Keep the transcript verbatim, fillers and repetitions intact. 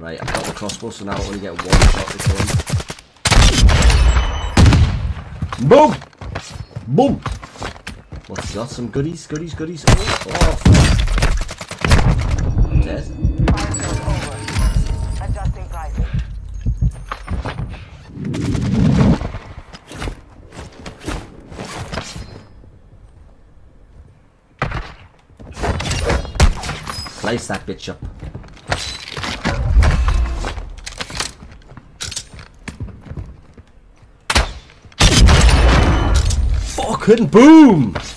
Right, I got the crossbow, so now I only get one shot to kill him. Boom! Boom! What's he got? Some goodies, goodies, goodies. Oh, oh fuck. Dead. Adjusting pricing. Slice that bitch up. Fucking boom!